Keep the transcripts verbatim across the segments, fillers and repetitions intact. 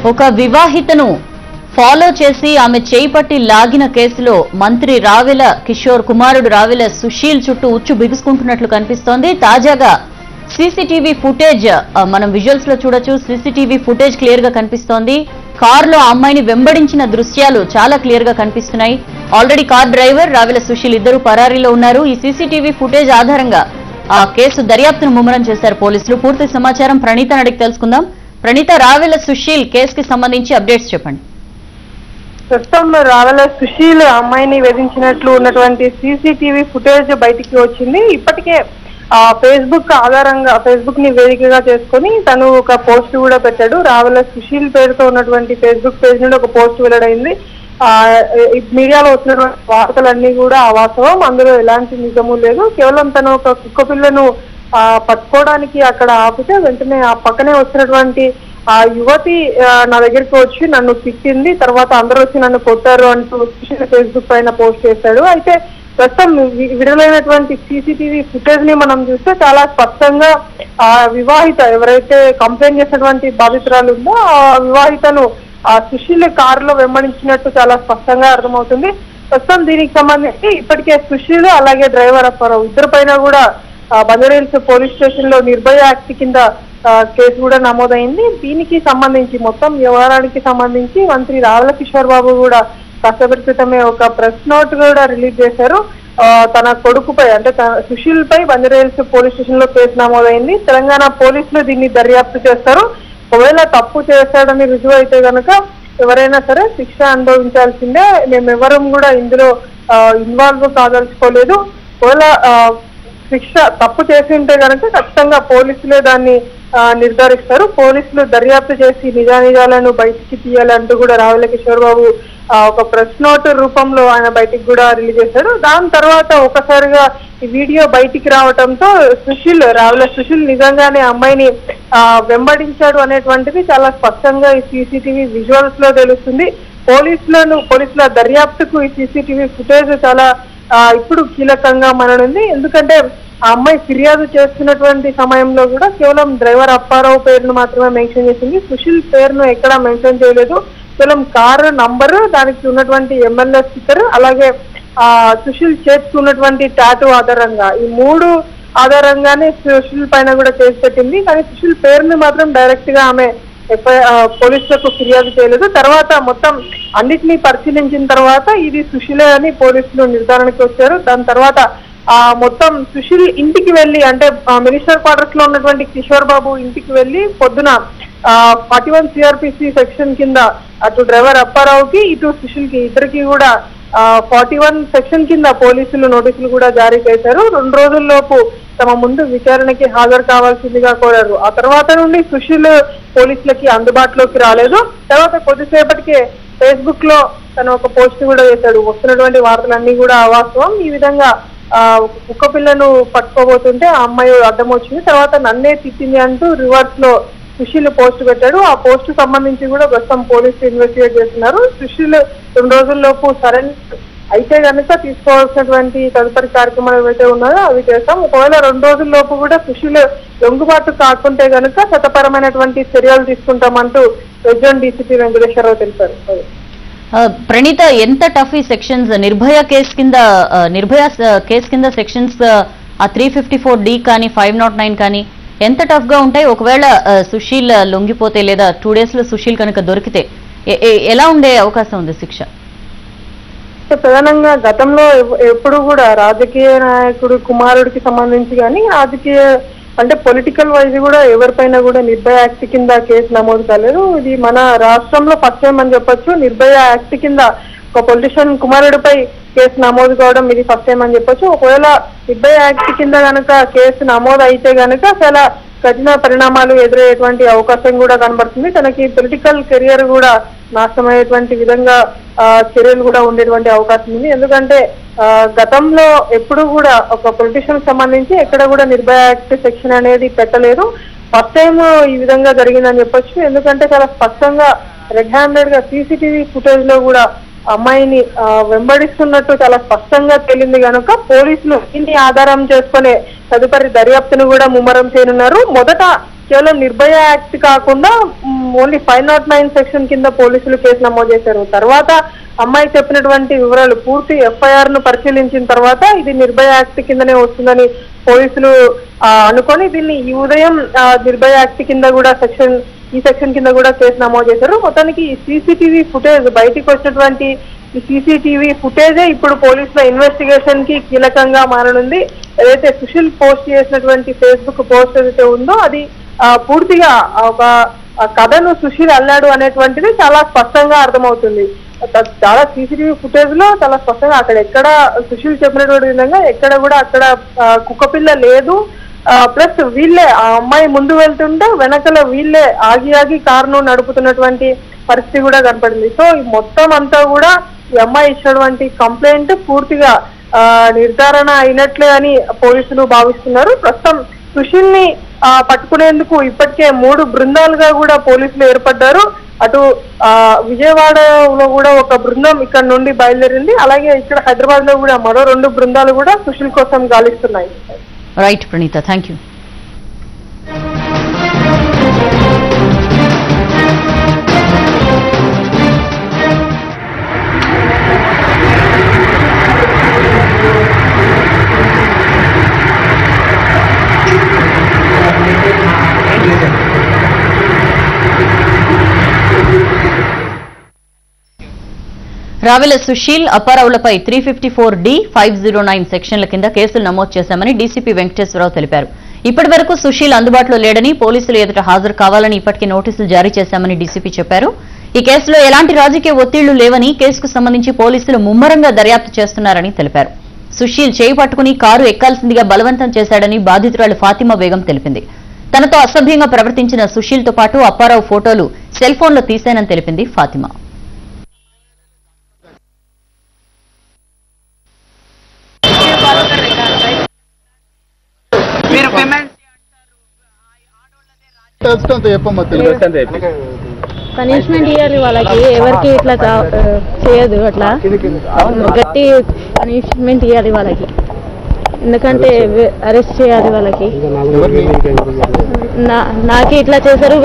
ఒక వివాహితను ఫాలో చేసి ఆమె చేయి పట్టి లాగిన కేసులో మంత్రి రావెల కిషోర్ కుమారుడు రావెల సుశీల్ చుట్టూ ఉచ్చు బిగుసుకుంటున్నట్లు కనిపిస్తోంది. తాజాగా సీసీటీవీ ఫుటేజ్ మనం విజువల్స్ లో చూడొచ్చు. సీసీటీవీ ఫుటేజ్ క్లియర్ గా కనిపిస్తోంది. కార్ లో అమ్మాయిని వెంబడించిన దృశ్యాలు చాలా క్లియర్ గా కనిపిస్తున్నాయి. Already car driver Ravela Sushil ఇద్దరు పరారీలో ఉన్నారు. ఈ సీసీటీవీ ఫుటేజ్ ఆధారంగా ఆ కేసు దర్యాప్తును ముమ్మరం చేశారు పోలీసులు. పూర్తి సమాచారం ప్రణీత అడిగి తెలుసుకుందాం. ప్రణీత, రావెల సుశీల్ కేసుకి సంబంధించి అప్డేట్స్ చెప్పండి. ప్రస్తుతం రావెల సుశీల్ అమ్మాయిని వేధించినట్లు ఉన్నటువంటి సీసీటీవీ ఫుటేజ్ బయటికి వచ్చింది. ఇప్పటికే ఆ ఫేస్బుక్ ఆధారంగా ఫేస్బుక్ ని వేదికగా చేసుకుని తను ఒక పోస్ట్ కూడా పెట్టాడు. రావెల సుశీల్ పేరుతో ఉన్నటువంటి ఫేస్బుక్ పేజ్ నుండి ఒక పోస్ట్ వెల్లడైంది. ఆ మీడియాలో వచ్చినటువంటి వార్తలన్నీ కూడా అవాస్తవం, అందులో ఎలాంటి నిజము లేదు. కేవలం తను ఒక కుక్క పిల్లను ఆ పట్టుకోవడానికి అక్కడ ఆపితే వెంటనే ఆ పక్కనే వచ్చినటువంటి ఆ యువతి నా దగ్గరికి వచ్చి నన్ను తిట్టింది, తర్వాత అందరూ వచ్చి నన్ను కొట్టారు అంటూ ఫేస్బుక్ పైన పోస్ట్ చేశాడు. అయితే ప్రస్తుతం విడుదలైనటువంటి సీసీటీవీ ఫుటేజ్ ని మనం చూస్తే చాలా స్పష్టంగా ఆ వివాహిత ఎవరైతే కంప్లైంట్ చేసినటువంటి బాధితురాలు ఉందో ఆ వివాహితను ఆ సుశీల్ కారులో వెంబడించినట్టు చాలా స్పష్టంగా అర్థమవుతుంది. ప్రస్తుతం దీనికి సంబంధించి ఇప్పటికే సుశీల్ అలాగే డ్రైవర్ అప్పారావు ఇద్దరు పైన కూడా బంజారాహిల్స్ పోలీస్ స్టేషన్ లో నిర్భయ యాక్ట్ కింద కేసు కూడా నమోదైంది. దీనికి సంబంధించి మొత్తం వ్యవహారానికి సంబంధించి మంత్రి రావెల కిషోర్ బాబు కూడా కాసేపటి క్రితమే ఒక ప్రెస్ నోట్ కూడా రిలీజ్ చేశారు. తన కొడుకుపై అంటే సుశీల్ పై బంజారాహిల్స్ పోలీస్ స్టేషన్ లో కేసు నమోదైంది. తెలంగాణ పోలీసులు దీన్ని దర్యాప్తు చేస్తారు. ఒకవేళ తప్పు చేశాడని రుజువు అయితే కనుక ఎవరైనా సరే శిక్ష అనుభవించాల్సిందే. మేమెవరం కూడా ఇందులో ఇన్వాల్వ్ కాదలుచుకోలేదు. ఒకవేళ శిక్ష తప్పు చేసి ఉంటే కనుక ఖచ్చితంగా పోలీసులే దాన్ని నిర్ధారిస్తారు. పోలీసులు దర్యాప్తు చేసి నిజానిజాలను బయటికి తీయాలంటూ కూడా రావెల కిషోర్ బాబు ఒక ప్రెస్ నోట్ రూపంలో ఆయన బయటికి కూడా రిలీజ్ చేశాడు. దాని తర్వాత ఒకసారిగా ఈ వీడియో బయటికి రావడంతో సుశీల్ రావెల సుశీల్ నిజంగానే అమ్మాయిని ఆ వెంబడించాడు అనేటువంటిది చాలా స్పష్టంగా ఈ సీసీటీవీ విజువల్స్ లో తెలుస్తుంది. పోలీసులను పోలీసుల దర్యాప్తుకు ఈ సీసీటీవీ ఫుటేజ్ చాలా ఆ ఇప్పుడు కీలకంగా మారనుంది. ఎందుకంటే ఆ అమ్మాయి ఫిర్యాదు చేస్తున్నటువంటి సమయంలో కూడా కేవలం డ్రైవర్ అప్పారావు పేరును మాత్రమే మెన్షన్ చేసింది. సుశీల్ పేరును ఎక్కడా మెన్షన్ చేయలేదు. కేవలం కారు నంబరు, దానికి ఉన్నటువంటి ఎమ్మెల్యే స్టిక్కర్, అలాగే ఆ సుశీల్ చేతికి ఉన్నటువంటి టాటూ ఆధారంగా ఈ మూడు ఆధారంగానే సుశీల్ పైన కూడా కేసు పెట్టింది. కానీ సుశీల్ పేరుని మాత్రం డైరెక్ట్ గా ఆమె పోలీసులకు ఫిర్యాదు చేయలేదు. తర్వాత మొత్తం అన్నిటినీ పరిశీలించిన తర్వాత ఇది సుశీలే అని పోలీసులు నిర్ధారణకు వచ్చారు. దాని తర్వాత ఆ మొత్తం సుశీల్ ఇంటికి వెళ్ళి అంటే మినిస్టర్ క్వార్టర్స్ లో ఉన్నటువంటి కిషోర్ బాబు ఇంటికి వెళ్ళి పొద్దున ఆ ఫార్టీ వన్ సిఆర్పిసి సెక్షన్ కింద అటు డ్రైవర్ అప్పారావుకి ఇటు సుశీల్ కి ఇద్దరికి కూడా ఆ ఫార్టీ వన్ సెక్షన్ కింద పోలీసులు నోటీసులు కూడా జారీ చేశారు. రెండు రోజుల్లోపు తమ ముందు విచారణకి హాజరు కావాల్సిందిగా కోరారు. ఆ తర్వాత నుండి సుశీల్ పోలీసులకి అందుబాటులోకి రాలేదు. తర్వాత కొద్దిసేపటికే ఫేస్బుక్ లో తను ఒక పోస్ట్ కూడా చేశాడు. వస్తున్నటువంటి వార్తలన్నీ కూడా అవాస్తవం, ఈ విధంగా ఆ కుక్క పిల్లను పట్టుకోబోతుంటే ఆ అమ్మాయి అడ్డం వచ్చింది, తర్వాత నన్నే తిట్టింది అంటూ రివర్స్ లో సుశీల్ పోస్ట్ పెట్టాడు. ఆ పోస్ట్ సంబంధించి కూడా ప్రస్తుతం పోలీసులు ఇన్వెస్టిగేట్ చేస్తున్నారు. సుశీల్ రెండు రోజుల్లోపు సరెండర్ అయితే కనుక తీసుకోవాల్సినటువంటి తదుపరి కార్యక్రమాలు ఏవైతే ఉన్నాయో అవి చేస్తాం. ఒకవేళ రెండు రోజుల్లోపు కూడా సుశీల్ లొంగుబాటు కాకుంటే కనుక చట్టపరమైనటువంటి చర్యలు తీసుకుంటామంటూ రెజ్జోన్ డీసీపీ వెంకటేశ్వరరావు తెలిపారు. ప్రణీత, ఎంత టఫ్ ఈ సెక్షన్స్ నిర్భయ కేసు కింద నిర్భయ కేసు కింద సెక్షన్స్ ఆ త్రీ ఫిఫ్టీ ఫోర్ డి కానీ ఫైవ్ నాట్ నైన్ కానీ ఎంత టఫ్ గా ఉంటాయి? ఒకవేళ సుశీల్ లొంగిపోతే లేదా టూ డేస్ లో సుశీల్ కనుక దొరికితే ఎలా ఉండే అవకాశం ఉంది శిక్ష? ప్రధానంగా గతంలో ఎప్పుడు కూడా రాజకీయ నాయకుడు కుమారుడికి సంబంధించి కానీ రాజకీయ అంటే పొలిటికల్ వైజ్ కూడా ఎవరిపైన కూడా నిర్భయ యాక్ట్ కింద కేసు నమోదు కాలేదు. ఇది మన రాష్ట్రంలో ఫస్ట్ టైం అని చెప్పొచ్చు. నిర్భయ యాక్ట్ కింద ఒక పొలిటీషియన్ కుమారుడిపై కేసు నమోదు కావడం ఇది ఫస్ట్ టైం అని చెప్పొచ్చు. ఒకవేళ నిర్భయ యాక్ట్ కింద కనుక కేసు నమోదు అయితే కనుక చాలా కఠిన పరిణామాలు ఎదురయ్యేటువంటి అవకాశం కూడా కనబడుతుంది. తనకి పొలిటికల్ కెరియర్ కూడా నాశనమయ్యేటువంటి విధంగా ఆ చర్యలు కూడా ఉండేటువంటి అవకాశం ఉంది. ఎందుకంటే ఆ గతంలో ఎప్పుడు కూడా ఒక పొలిటీషియన్ సంబంధించి ఎక్కడ కూడా నిర్భయ యాక్ట్ సెక్షన్ అనేది పెట్టలేదు. ఫస్ట్ టైం ఈ విధంగా జరిగిందని చెప్పొచ్చు. ఎందుకంటే చాలా స్పష్టంగా రెడ్ హ్యాండెడ్ గా సీసీటీవీ ఫుటేజ్ లో కూడా అమ్మాయిని వెంబడిస్తున్నట్టు చాలా స్పష్టంగా తేలింది కనుక పోలీసులు దీన్ని ఆధారం చేసుకునే తదుపరి దర్యాప్తును కూడా ముమ్మరం చేయనున్నారు. మొదట కేవలం నిర్భయ యాక్ట్ కాకుండా only five not nine section కింద పోలీసులు కేసు నమోదు చేశారు. తర్వాత అమ్మాయి చెప్పినటువంటి వివరాలు పూర్తి ఎఫ్ఐఆర్ ను పరిశీలించిన తర్వాత ఇది నిర్భయ యాక్ట్ కిందనే వస్తుందని పోలీసులు అనుకొని దీన్ని ఈ ఉదయం నిర్భయ యాక్ట్ కింద కూడా సెక్షన్ ఈ సెక్షన్ కింద కూడా కేసు నమోదు చేశారు. మొత్తానికి ఈ సీసీటీవీ ఫుటేజ్ బయటికి వచ్చినటువంటి ఈ సీసీటీవీ ఫుటేజే ఇప్పుడు పోలీసుల ఇన్వెస్టిగేషన్ కి కీలకంగా మారనుంది. ఏదైతే సుశీల్ పోస్ట్ చేసినటువంటి ఫేస్బుక్ పోస్ట్ ఏదైతే ఉందో అది పూర్తిగా ఒక కథను సుశీల్ అల్లాడు అనేటువంటిది చాలా స్పష్టంగా అర్థమవుతుంది. చాలా సీసీటీవీ ఫుటేజ్ లో చాలా స్పష్టంగా అక్కడ ఎక్కడ సుశీల్ చెప్పినటువంటి విధంగా ఎక్కడ కూడా అక్కడ కుక్కపిల్ల లేదు. ప్లస్ వీళ్ళే ఆ అమ్మాయి ముందు వెళ్తుంటే వెనకల వీళ్ళే ఆగి ఆగి కారును నడుపుతున్నటువంటి పరిస్థితి కూడా కనపడింది. సో ఈ మొత్తం అంతా కూడా ఈ అమ్మాయి ఇచ్చినటువంటి కంప్లైంట్ పూర్తిగా నిర్ధారణ అయినట్లే అని పోలీసులు భావిస్తున్నారు. ప్రస్తుతం సుశీల్ ని పట్టుకునేందుకు ఇప్పటికే మూడు బృందాలుగా కూడా పోలీసులు ఏర్పడ్డారు. అటు ఆ విజయవాడలో కూడా ఒక బృందం ఇక్కడ నుండి బయలుదేరింది. అలాగే ఇక్కడ హైదరాబాద్ లో కూడా మరో రెండు బృందాలు కూడా సుశీల్ కోసం గాలిస్తున్నాయి. Right Praneetha, thank you. Ravela Sushil అప్పారావులపై three fifty four D five zero nine సెక్షన్ల కింద కేసులు నమోదు చేశామని డీసీపీ వెంకటేశ్వరరావు తెలిపారు. ఇప్పటి వరకు సుశీల్ అందుబాటులో లేడని, పోలీసులు ఎదుట హాజరు కావాలని ఇప్పటికే నోటీసులు జారీ చేశామని డీసీపీ చెప్పారు. ఈ కేసులో ఎలాంటి రాజకీయ ఒత్తిళ్లు లేవని, కేసుకు సంబంధించి పోలీసులు ముమ్మరంగా దర్యాప్తు చేస్తున్నారని తెలిపారు. సుశీల్ చేయి పట్టుకుని కారు ఎక్కాల్సిందిగా బలవంతం చేశాడని బాధితురాలు ఫాతిమా బేగం తెలిపింది. తనతో అసభ్యంగా ప్రవర్తించిన సుశీల్ తో పాటు అప్పారావు ఫోటోలు సెల్ ఫోన్లో తీశానని తెలిపింది ఫాతిమా. పనిష్మెంట్ ఇవ్వాలి వాళ్ళకి, ఎవరికి ఇట్లా చేయదు, అట్లా గట్టి పనిష్మెంట్ ఇవ్వాలి వాళ్ళకి, ఎందుకంటే అరెస్ట్ చేయాలి వాళ్ళకి. నాకే ఇట్లా చేశారు,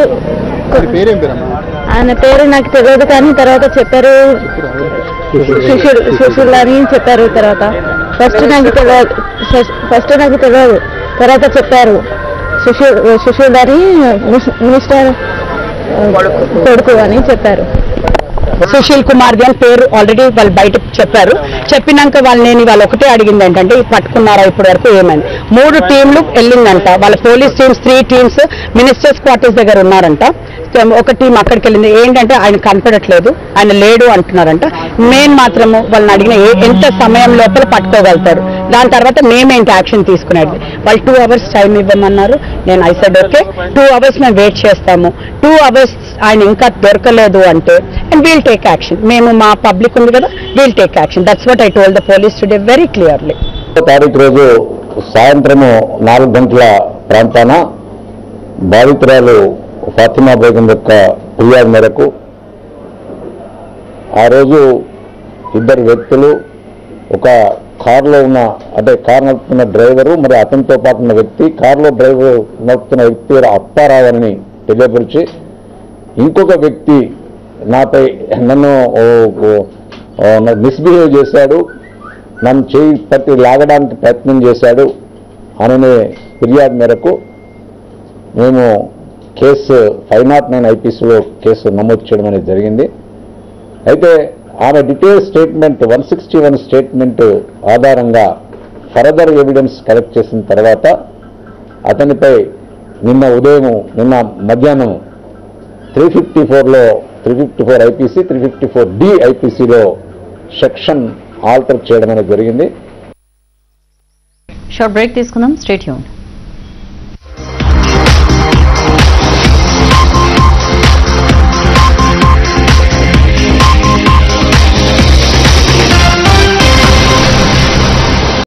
ఆయన పేరు నాకు తెలియదు కానీ తర్వాత చెప్పారు సుశీల్ సుశీల్ అని చెప్పారు. తర్వాత ఫస్ట్ నాకు తెలియదు ఫస్ట్ నాకు తెలియదు తర్వాత చెప్పారు సుశీల్ సుశీల్ అని మినిస్టర్ కొడుకు అని చెప్పారు. సుశీల్ కుమార్ అని పేరు ఆల్రెడీ వాళ్ళు బయట చెప్పారు. చెప్పినాక వాళ్ళు నేను వాళ్ళు ఒకటే అడిగింది ఏంటంటే పట్టుకున్నారా ఇప్పటి వరకు ఏమని. మూడు టీంలు వెళ్ళిందంట, వాళ్ళ police teams three teams ministers quarters దగ్గర ఉన్నారంట. ఒక టీం అక్కడికి వెళ్ళింది. ఏంటంటే ఆయన కనపడట్లేదు, ఆయన లేడు అంటున్నారంట. మేము మాత్రము వాళ్ళని అడిగిన ఎంత సమయం లోపల పట్టుకోగలుగుతారు, దాని తర్వాత మేమేంటి యాక్షన్ తీసుకునేది. వాళ్ళు టూ అవర్స్ టైం ఇవ్వమన్నారు. నేను I said okay, two hours మేము వెయిట్ చేస్తాము. టూ అవర్స్ ఆయన ఇంకా దొరకలేదు అంటే అండ్ వీల్ టేక్ యాక్షన్. మేము మా పబ్లిక్ ఉంది కదా, we'll take action. That's what I told the police today very clearly. తారీఖు రోజు సాయంత్రము నాలుగు గంటల ప్రాంతాన బాధితురాలు ఫాతిమా బేగం యొక్క ఫిర్యాదు మేరకు ఆ రోజు ఇద్దరు వ్యక్తులు, ఒక కారులో ఉన్న అంటే కారు నడుపుతున్న డ్రైవరు, మరి అతనితో పాటు ఉన్న వ్యక్తి, కారులో డ్రైవర్ నడుపుతున్న వ్యక్తి అప్పారావని తెలియపరిచి ఇంకొక వ్యక్తి నాపై నన్ను మిస్బిహేవ్ చేశాడు, నన్ను చేయి పట్టి లాగడానికి ప్రయత్నం చేశాడు అనే ఫిర్యాదు మేరకు మేము కేసు ఫైవ్ నాట్ నైన్ ఐపీసీలో కేసు నమోదు చేయడం అనేది జరిగింది. అయితే ఆమె detail statement one sixty one statement ఆధారంగా ఫర్దర్ ఎవిడెన్స్ కలెక్ట్ చేసిన తర్వాత అతనిపై నిన్న ఉదయం నిన్న మధ్యాహ్నం త్రీ ఫిఫ్టీ ఫోర్లో three fifty four IPC three fifty four D ఐపీసీలో సెక్షన్ ఆల్టర్ చేయడం అనేది జరిగింది. షార్ట్ బ్రేక్ తీసుకుందాం, స్టే ట్యూన్డ్.